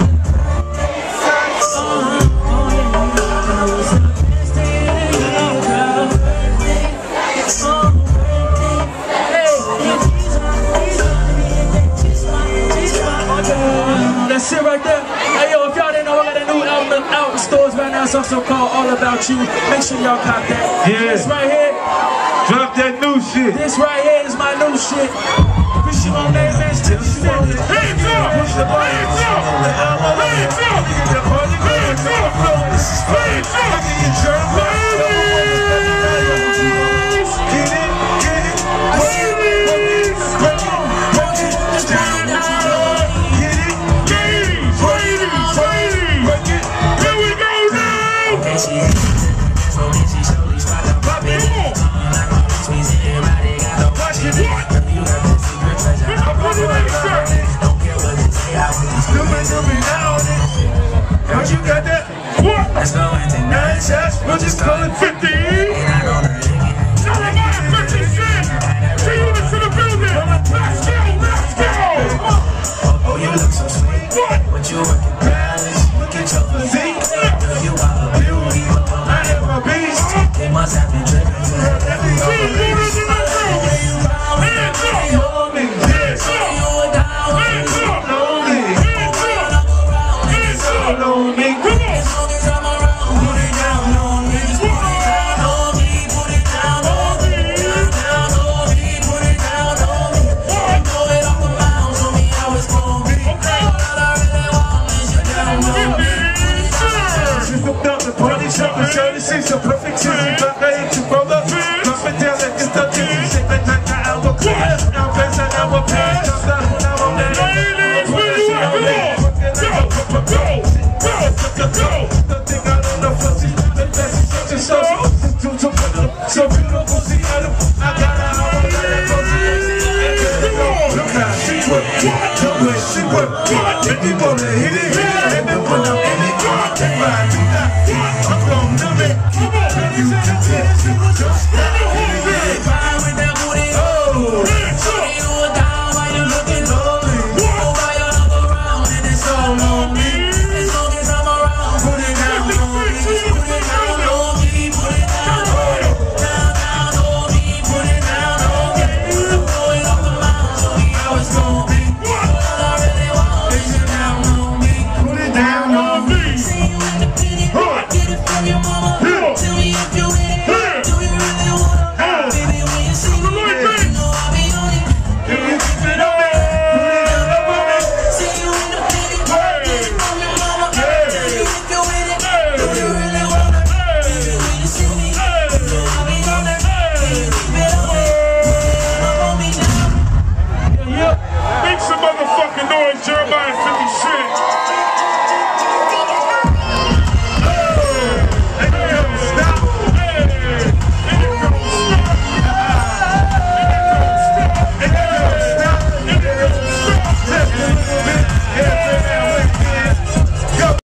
That's it right there. Hey yo, if y'all didn't know, I got a new album out in stores right now. It's also called All About You. Make sure y'all cop that. Yeah. This right here. Drop that new shit. This right here is my new shit. Push you on that man, still shit. Hands up! Hands up! Hands up! Hands up! This is hands up! You got that? What? Let's go into 9 shots. We'll just call it 50. Jeremiah 50 Cent. 3 units to the building. Let's go. Let's go. Oh, you look so sweet. What? But you working balance. Look at your physique. You are a beauty. I am a beast. They must have been driven to have every so perfect.